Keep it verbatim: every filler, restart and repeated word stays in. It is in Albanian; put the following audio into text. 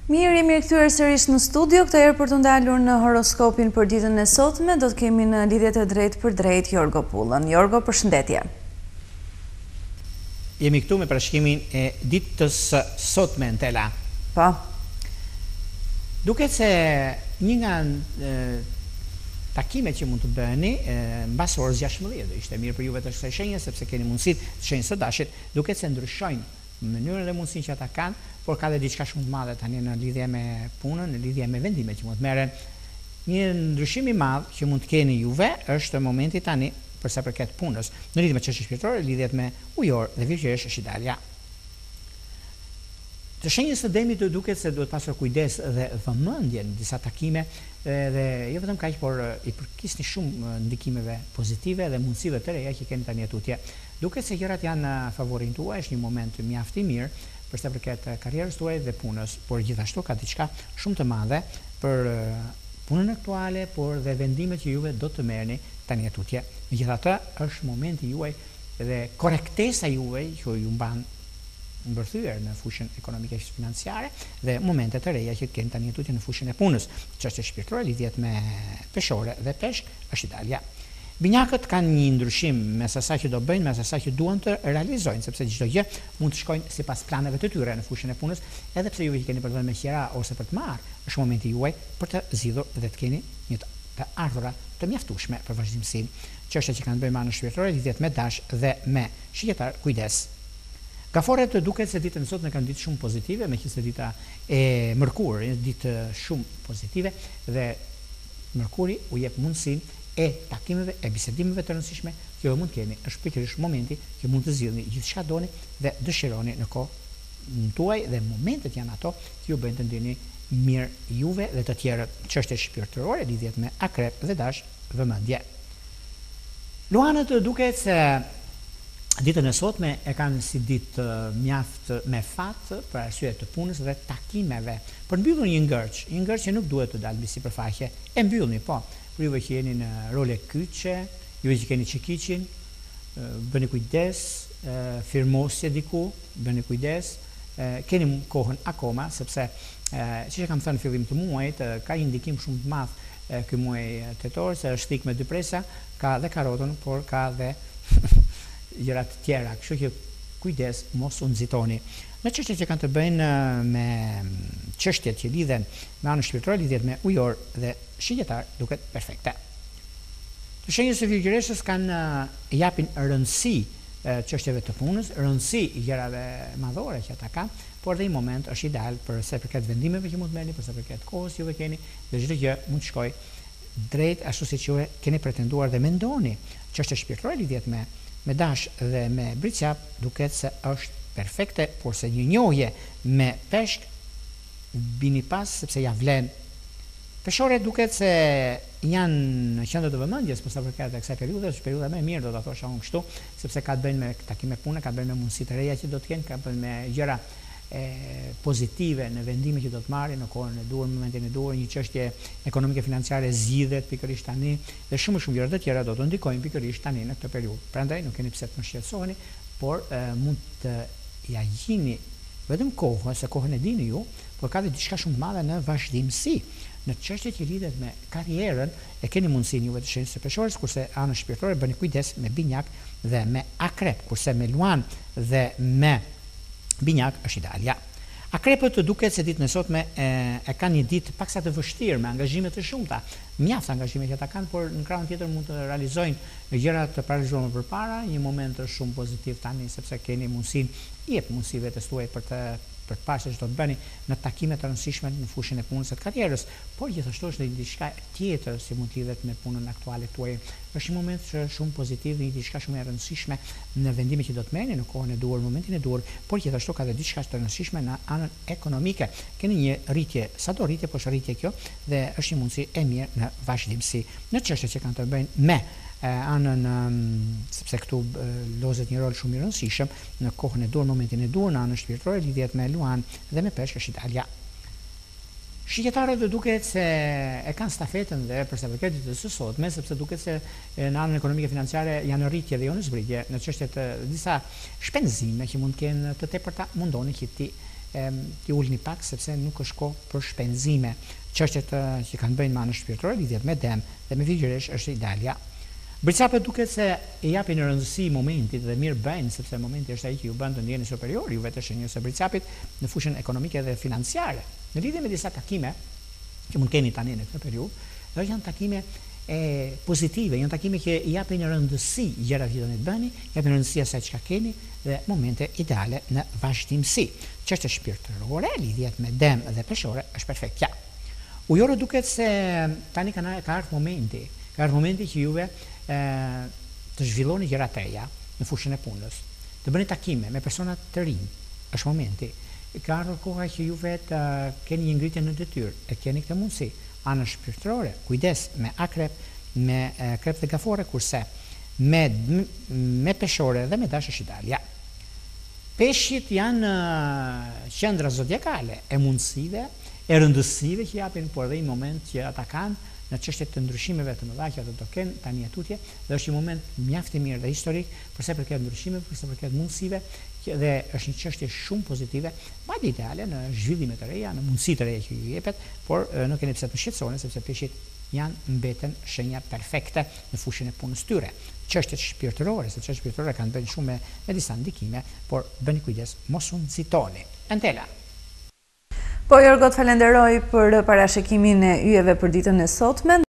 Mirë, jemi rikthyer sërish në studio, këtë herë për të ndalur në horoskopin për ditën e sotme, do të kemi në lidhje të drejtë për drejtë Jorgo Pullën. Jorgo, përshëndetje. Jemi këtu me parashikimin e ditës së sotme në tela. Po. Duket se një nga e, takimet që mund të bëheni mbas orës gjashtëmbëdhjetë, do ishte mirë për juve të kësaj shenje sepse keni mundësitë të shenjës së dashit, duket se ndryshojnë mënyrën dhe mundësinë që ata kanë, por ka dhe diçka shumë të madhe tani në lidhje me punën, në lidhje me vendimet që mund të merren. Një ndryshim i madh që mund të keni juve është momenti tani për sa përket punës. Në lidhje me çështje shpirtërore, lidhjet me ujor dhe virgjëresh është idealja. Të shenjës së demit të duket se duhet pasur kujdes dhe vëmendje në disa takime dhe jo vetëm kaq, por i përkisni shumë ndikimeve pozitive dhe mundësive të reja që keni tani tutje. Duket se gjërat janë favorin tuaj, është një moment mjaft i mirë për sa përket karrierës tuaj dhe punës, por gjithashtu ka diçka shumë të madhe për punën aktuale, por dhe vendimet që juve do të merrni tani tutje. Megjithatë, është momenti juaj dhe korrektesa juaj që ju mban mbërthyer në fushën ekonomike e financiare dhe momente të reja që keni tani tutje në fushën e punës. Çështje shpirtërore lidhet me peshore dhe peshk është idealja. Binjakët kanë një ndryshim mes asaj që do bëjnë, mes asaj që duan të realizojnë, sepse çdo gjë mund të shkojnë sipas planeve të tyre në fushën e punës, edhe pse juve që keni përdorur me qira ose për të marrë, është momenti juaj për të zgjidhur dhe të keni një të ardhura të mjaftueshme për vazhdimsinë. Çështja që kanë bëjnë me anën shpirtërore lidhet me dash dhe me shqyrtar, kujdes. Gaforet duket se ditën e sotme kanë ditë shumë pozitive, meqenëse dita e Mërkur është ditë shumë pozitive dhe Mërkuri u jep mundësinë e takimeve e bisedimeve të rëndësishme që ju mund të keni. Është pikërisht momenti që mund të zgjidhni gjithçka doni dhe dëshironi në kohën tuaj dhe momentet janë ato që ju bëjnë të ndjeni mirë juve dhe të tjerët. Çështje shpirtërore lidhet me akrep dhe dash, vëmendje. Luanët duket se ditën e sotme e kanë si ditë mjaft me fat për arsye të punës dhe takimeve. Për mbyllur një ngërç, një ngërç që nuk duhet të dalë mbi sipërfaqe, e mbyllni, po. Për juve që jeni në role kyçe, juve që keni çekiçin, bëni kujdes, firmosje diku, bëni kujdes, keni kohën akoma, sepse siç e kam thënë në fillim të muajit, ka një ndikim shumë të madh ky muaj tetor, se është thik me dy presa, ka dhe karotën, por ka dhe gjëra të tjera, kështu që kujdes, mos u nxitoni. Në çështjet që kanë të bëjnë me çështjet që lidhen me anën shpirtërore, lidhet me ujor dhe shigjetar, duket perfekte. Të shenjës së virgjëreshës kanë japin rëndësi çështjeve të punës, rëndësi gjërave madhore që ata kanë, por dhe një moment është ideal për sa përket vendimeve që mund të merrni, për sa përket kohës që juve keni, dhe çdo gjë mund të shkojë drejt ashtu siç ju keni pretenduar dhe mendoni. Çështja shpirtërore lidhet me me dash dhe me briqap, duket se është perfekte, por se një njohje me peshk bini pas sepse ja vlen. Peshore duket se janë në qendër të vëmendjes për sa përket kësaj periudhe, është periudha më e mirë, do ta thosha unë kështu, sepse ka të bëjnë me takime pune, ka të bëjnë me mundësi të reja që do të kenë, ka të bëjnë me gjëra e pozitive në vendime që do të marrin në kohën e duhur, në momentin e duhur, një çështje ekonomike financiare zgjidhet pikërisht tani dhe shumë shumë gjëra të tjera do të ndikojnë pikërisht tani në këtë periudhë. Prandaj nuk keni pse të më shqetësoheni, por e, mund të ja gjini vetëm kohën, se kohën e dini ju, por ka dhe diçka shumë të madhe në vazhdimsi. Në çështjet që lidhet me karrierën e keni mundësinë juve të shenjës së peshores, kurse anën shpirtërore bëni kujdes me binjak dhe me akrep, kurse me luan dhe me binjak është idealja. Akrepët duket se ditën e sotme e, e kanë një ditë paksa të vështirë me angazhime të shumta, mjaft angazhime që ata kanë, por në krahun tjetër mund të realizojnë gjëra të paralizuara më përpara, një moment është shumë pozitiv tani sepse keni mundësinë, i jep mundësi vetes tuaj për të për të parë se ç'do të bëni në takime të rëndësishme në fushën e punës së karrierës, por gjithashtu është edhe diçka tjetër që mund të lidhet me punën aktuale tuaj. Është një moment që shumë pozitiv dhe një diçka shumë e rëndësishme në vendimet që do të merrni në kohën e duhur, momentin e duhur, por gjithashtu ka edhe diçka të rëndësishme në anën ekonomike. Keni një rritje, sado rritje, po është rritje kjo dhe është një mundësi e mirë në vazhdimsi. Në çështjet që kanë të bëjnë me anën, sepse këtu lozet një rol shumë i rëndësishëm në kohën e duhur, momentin e duhur, në anën shpirtërore lidhet me luan dhe me peshk është idealja. Shqiptarët duket se e kanë stafetën dhe për sa përket ditës së sotme, sepse duket se në anën ekonomike financiare janë në rritje dhe jo në zbritje, në çështje të disa shpenzime që mund të kenë të tepërta, mundoni që ti t'i ulni pak, sepse nuk është kohë për shpenzime. Çështjet që kanë bëjnë me anën shpirtërore lidhet me dëm dhe me vigëresh është idealja. Bricapet duket se e japin rëndësi momentit dhe mirë bëjnë, sepse momenti është ai që ju bën të ndjeni superior, ju vetë shenjës së bricapit në fushën ekonomike dhe financiare. Në lidhje me disa takime që mund keni tani në këtë periudhë, dhe janë takime e pozitive, janë takime që i japin rëndësi gjërat që do të bëni, japin rëndësi asaj çka keni dhe momente ideale në vazhdimsi. Çështja shpirtërore lidhet me dëm dhe peshore është perfektja. Ujore duket se tani ka ardhur momenti, ka ardhur momenti që juve e, të zhvilloni gjërat e reja në fushën e punës, të bëni takime me persona të rinj, është momenti. Ka ardhur koha që juve të keni një ngritje në detyrë, e keni këtë mundësi. Anën shpirtërore, kujdes me akrep, me e, krep dhe gafore, kurse me, me peshore dhe me dash është idealja. Peshqit janë uh, qendra zodiakale e mundësive, e rëndësive që japin, por edhe një moment që ata kanë në çështje të ndryshimeve të mëdha që ato do kenë tani atutje, dhe është një moment mjaft i mirë dhe historik përse përket ndryshimeve, përse përket mundësive, që dhe është një çështje shumë pozitive, madje ideale në zhvillime të reja, në mundësi të reja që ju jepet, por uh, nuk keni pse të shqetësoni sepse peshqit janë mbeten shenja perfekte në fushën e punës tyre. Çështjet shpirtërore, se çështjet shpirtërore kanë bënë shumë me, me disa ndikime, por bëni kujdes, mos u nxitoni. Entela. Po, Jorgo, të falenderoj për parashikimin e yjeve për ditën e sotme.